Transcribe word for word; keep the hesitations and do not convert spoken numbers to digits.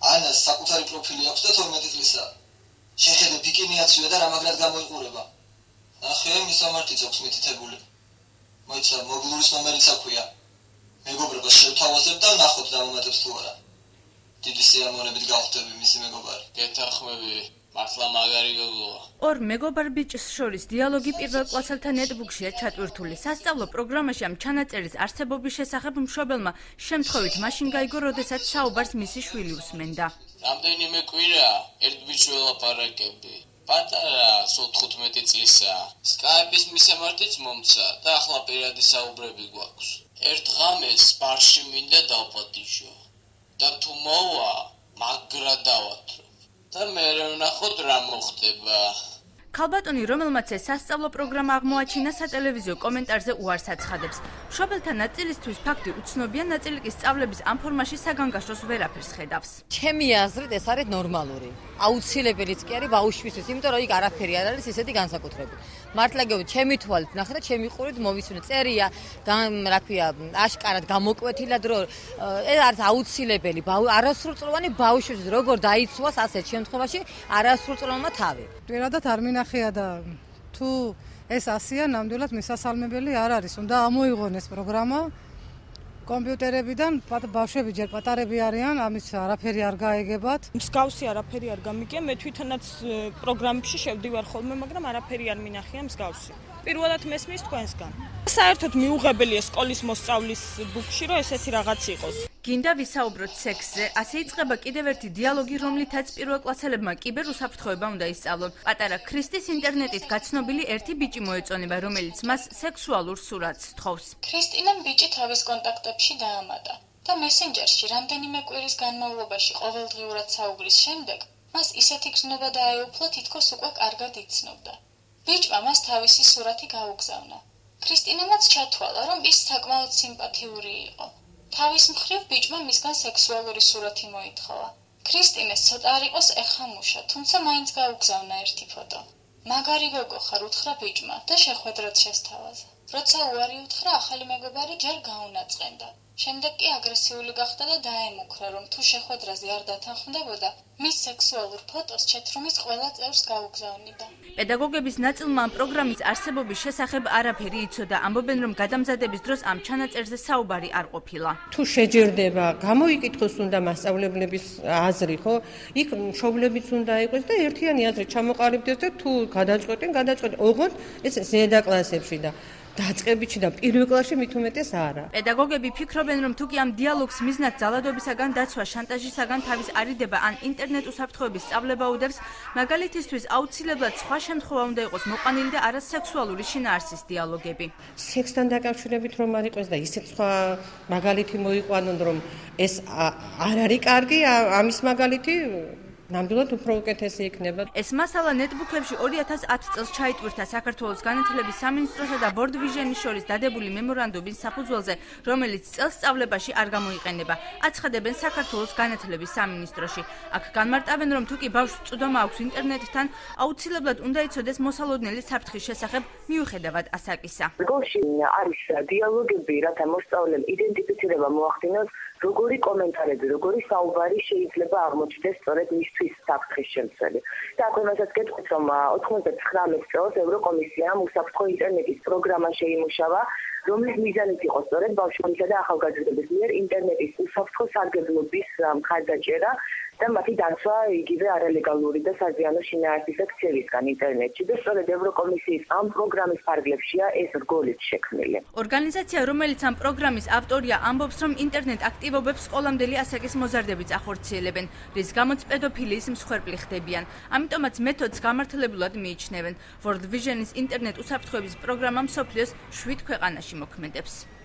ანას საკუთარი პროფილი აქვს და თორმეტი წლისა. შეხედე ბიკინიაცია და რა მაგრად გამოიყურება. ნახე მისამართიც აქვს მითითებული. მოიცა მობილურის ნომერიც აქვია. მეგობრებას შევთავაზებ და ნახოთ დამამატებს თუ არა. დიდი სიამოვნებით გავხდები მისი მეგობარი. გეთანხმები, მართლა მაგარი გოგოა. ორ მეგობარ ბიჭს შორის დიალოგი პირველ კლასელთა ნეტბუქშია ჩატვირთული. სასწავლო პროგრამაში ამ ჩანაწერის არსებობის შესახებ მშობელმა შემთხვევით მაშინ გაიგო, როდესაც საუბარს მისი შვილი უსმენდა. რამდენიმე კვირა ერთ ბიჭს ველაპარაკები. პატარა ოცდახუთმეტი წლისა. სკაიპის მისამართიც მომცა და ახლა პირადი საუბრები გვაქვს. ერთ ღამეს ბარში მინდა დავპატიჟო. და თუ მოვა, მაგრად დავათრო. და მე ვნახოთ რა მოხდება. ქალბატონი, რომელმაც ეს სასწავლო პროგრამა აღმოაჩინა, სატელევიზიო კომენტარზე უარს აცხადებს. მშობელთა ნაწილისთვის ფაქტი უცნობია, ნაწილი კი სწავლების ამ ფორმაში საგანგაშოს ვერაფერს ხედავს. ჩემი აზრით ეს არის ნორმალური. აუცილებელიც კი არის ბავშვისთვის, იმიტომ რომ იქ არაფერი არ არის ისეთი განსაკუთრებული. მართლა გეუბნები, ჩემი თვალით ნახე და ჩემი ყურით მოვისმინე. წერია, რა ქვია, აშკარად გამოკვეთილად რომ ეს არის აუცილებელი. არასრულწლოვანი ბავშვისთვის როგორ დაიცვას ასეთ შემთხვევაში არასრულწლოვანმა თავი. პირადად არ მინახია და თუ ეს ასია, ნამდვილად მისასალმებელი არ არის. უნდა ამოიღონ ეს პროგრამა კომპიუტერებიდან, ბავშვები ჯერ პატარები არიან, ამის არაფერი არ გაეგებათ. მსგავსი არაფერი არ გამიგია, მე თვითონაც პროგრამებში შევდივარ ხოლმე, მაგრამ არაფერი არ მინახია მსგავსი. პირველად მესმის თქვენსგან. საერთოდ მიუღებელია სკოლის მოსწავლის ბუქში, რომ ესეთი რაღაც იყოს. გინდა ვისაუბროთ სექსზე, ასე იწყება კიდევ ერთი დიალოგი, რომლითაც პირველკლასელებმა კიბერ უსაფრთხოება უნდა ისწავლონ. პატარა ქრისტის ინტერნეტით გაცნობილი ერთი ბიჭი მოეწონება, რომელიც მას სექსუალურ სურათს თხოვს. ქრისტინამ ბიჭი თავის კონტაქტებში დაამატა და მესენჯერში რამდენიმე კვირის განმავლობაში ყოველდღიურად საუბრის შემდეგ მას ისეთი გრძნობა დაეუფლა, თითქოს უკვე კარგად იცნობდა. ბიჭმა მას თავისი სურათი გაუგზავნა. ქრისტინამაც ჩათვალა, რომ ის საკმაოდ სიმპათიური იყო. თავის მხრივ ბიჭმა მისგან სექსუალური სურათი მოითხოვა. ქრისტინეს ცოტა არ იყოს ეხამუშა, თუმცა მაინც გაუგზავნა ერთი ფოტო. მაგარი გოგო ხარ, უთხრა ბიჭმა და შეხვედრად შესთავაზა. როცა უარი უთხრა, ახალი მეგობარი ჯერ გაუნაწყენდა. შემდეგ კი აგრესიული გახდა და დაემუქრა, რომ თუ შეხვედრაზე არ დათანხმდებოდა, მის სექსუალურ ფოტოს ჩეთრუმის ყველა წევრს გაუგზავნიდა. პედაგოგების ნაწილმა ამ პროგრამის არსებობის შესახებ არაფერი იცოდა, ამბობენ, რომ გადამზადების დროს ამ ჩანაწერზე საუბარი არ ყოფილა. თუ შეჯერდება, გამოიკითხოს უნდა მასწავლებლების აზრი, ხო? იქ მშობლებიც უნდა იყოს და ერთიანი აზრი ჩამოყალიბდეს და თუ გადაწყვეტენ, გადაწყვეტენ. ოღონდ ეს ზედა კლასებში და დაწყებითში და პირველ კლასში მით უმეტეს არა. პედაგოგები ფიქრობენ, რომ თუ კი ამ დიალოგს მიზნად ძალადობისაგან დაცვა, შანტაჟისაგან თავის არიდება ან ინტერნეტ უსაფრთხოების სწავლება უდევს, მაგალითისთვის აუცილებლად სხვა შემთხვევა უნდა იყოს მოყვანილი და არა სექსუალური შინაარსის დიალოგები. სექსთან დაკავშირებით რომ არ იყოს და ისეთ სხვა მაგალითი მოიყვანონ, რომ ეს არ არის კარგი, ამის მაგალითი ნამდვილად უფრო უკეთესი იქნება. ეს მასალა ნეტბუქებში ორი ათას ათი წელს ჩაიტვირთა საქართველოს განათლების სამინისტროსა და World Vision-ის შორის დადებული მემორანდუმის საფუძველზე, რომელიც წელს სწავლებაში არ გამოიყენება. აცხადებენ საქართველოს განათლების სამინისტროში. აქ განმარტავენ, რომ თუ კი ბავშვს წვდომა აქვს ინტერნეტთან, აუცილებლად უნდა იცოდეს მოსალოდნელი საფრთხის შესახებ, მიუხედავად ასაკისა. გოში არის დიალოგები, რათა მოსწავლემ იდენტიფიცირება მოახდინოს, როგორი კომენტარები, როგორი საუბარი შეიძლება აღმოჩნდეს სწორედ მისთვის საფრთხის შემცველი. და აქვე მასაც გეტყვით, რომ ოთხმოცდათხრამეტ წელს ევროკომისიამ უსაფრთხო ინტერნეტის პროგრამა შეიმუშავა, რომლის მიზანიც იყო სწორედ ბავშვებისა და ახალგაზრდების მიერ ინტერნეტის უსაფრთხო სარგებლობის მხარდაჭერა და მათი დაცვა იგივე არალეგალური და საზიანო შინაარსის აქციებისგან ინტერნეტში და სწორედ ევროკომისიის ამ პროგრამის ფარგლებშია ეს რგოლიც შექმნილი. ორგანიზაცია, რომელიც ამ პროგრამის ავტორია, ამბობს, რომ ინტერნეტ აქტივობებს სკოლამდელი ასაკის მოზარდებიც ახორციელებენ, რის გამოც პედოფილიის მსხვერპლი ხდებიან. ამიტომაც მეთოდს გამართლებულად მიიჩნევენ. World Vision-ის ინტერნეტ უსაფრთხოების პროგრამა მსოფლიოს შვიდ ქვეყანაში მოქმედებს.